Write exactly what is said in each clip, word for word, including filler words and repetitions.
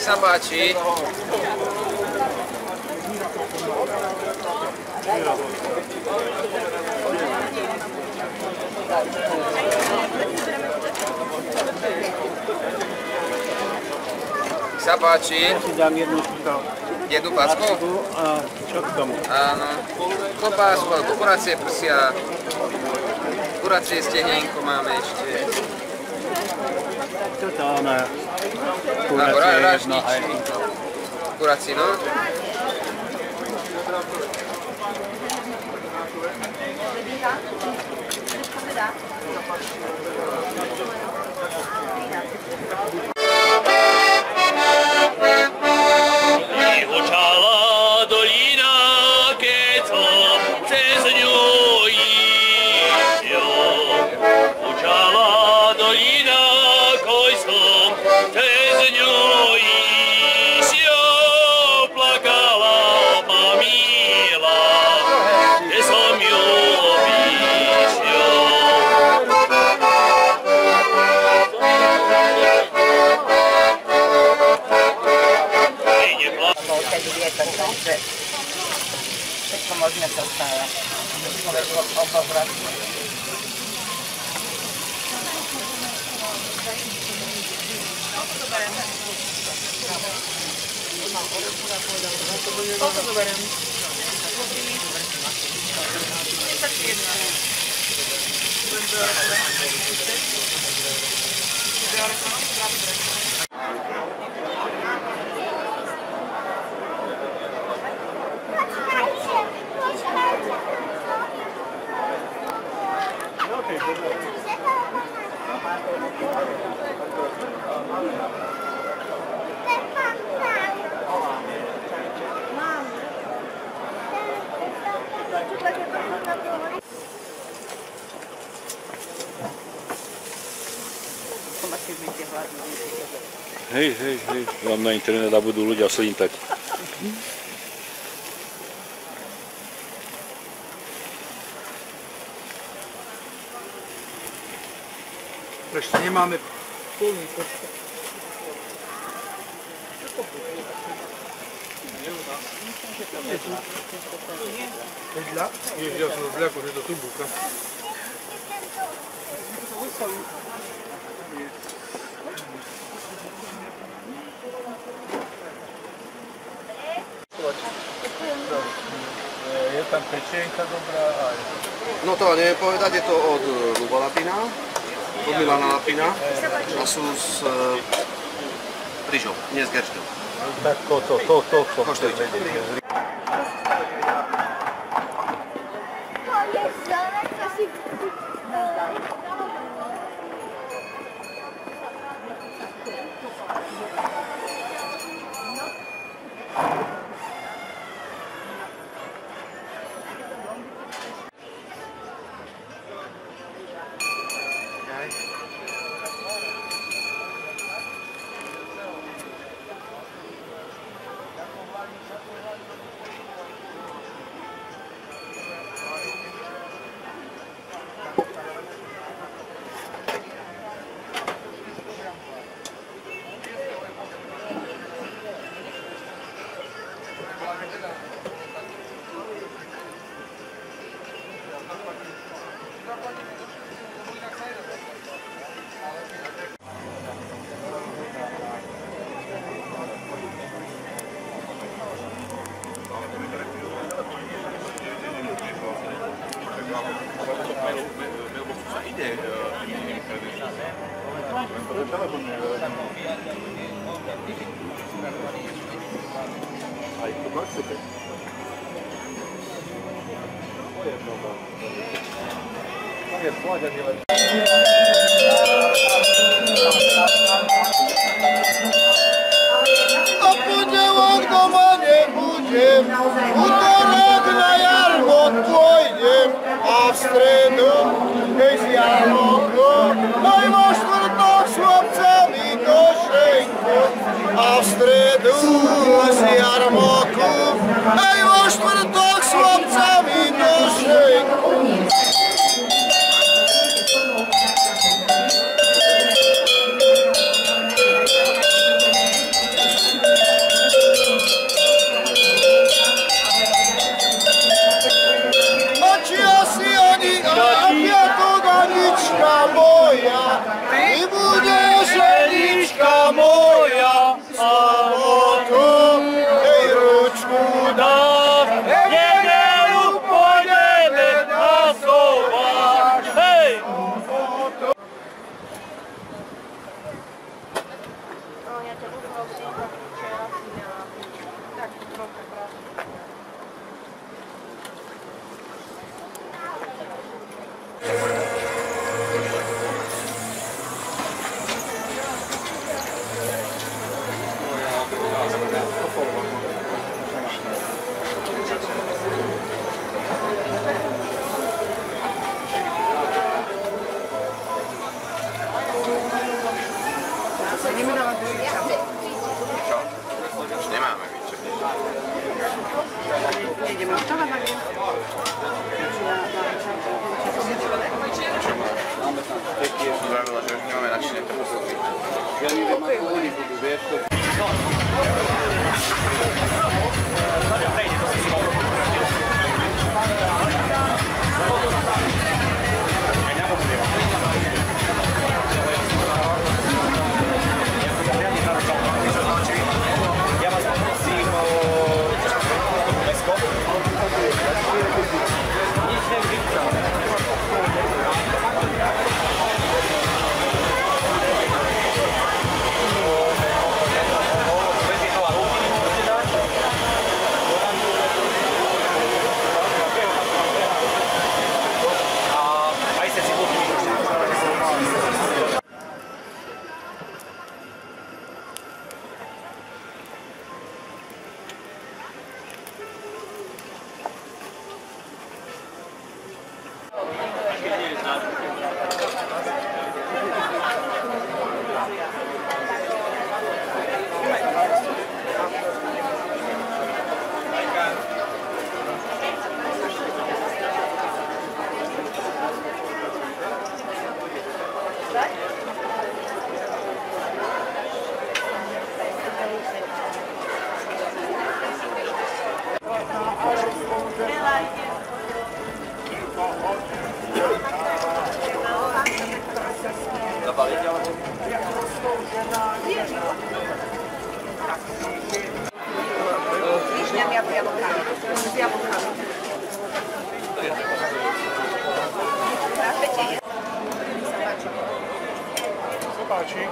sa páči. Sa páči. Ja si dám jednu jednu packu? A čo k tomu? Áno. Klobásku, alebo kuracie prsia. Kuracie stehienko máme ešte. Toto ona kuracie jedno aj to. Kuracie, no? Všetko možné sa stáva. Človek obohrať. Koľko zoberiem? tridsaťjeden. Hej, hej, hej, vám na internet a budú ľudia slintať. Ešte nemáme plný počet. Vedľa? Nie, ja som zľako, že to tu búka. Je tam pečienka dobrá aj... No to neviem povedať, je to od Luba Lapina, od Milana Lapina a sú z ryžou, nie z geršťou. Tak to, to, to, to, to. Koštujte. A poniełek doma nie budem, utorek na jarmot pojdziem, a w stredu jest jarmoko, no i masz czwartok z chłopcami do szejku, a w stredu z jarmoku, no i masz czwartok z chłopcami do szejku. Liśniami albo jabłkami. Z jabłkami. Proszę cię. Zobaczy.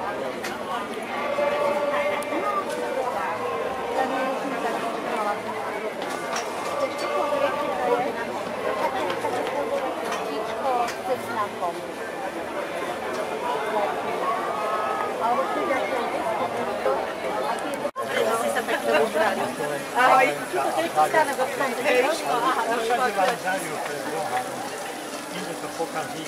Ahoj. Idę to pokazać.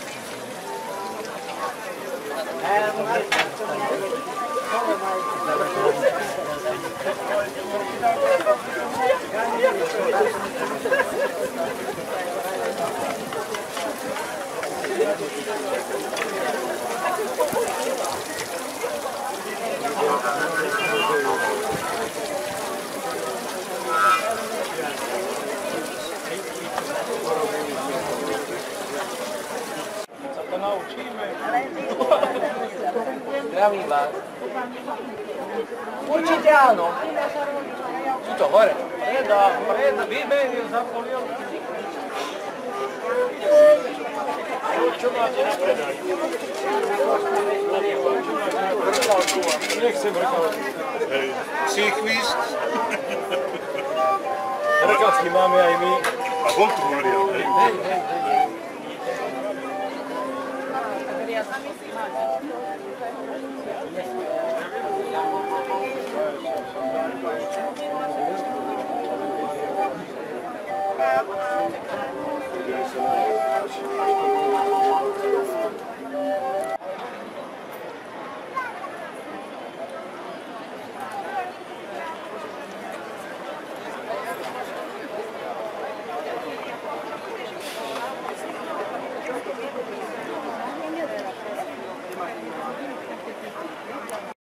Co to nauczymy? Zdravím vás. Určite áno. Sú to hore. Preda, preda, vyberil za polievku. Čo máte na predaj? Nechcem brkavať. Síchvist. Brkavky máme aj my. A von tu Maria. Hej, hej, hej. Thank you.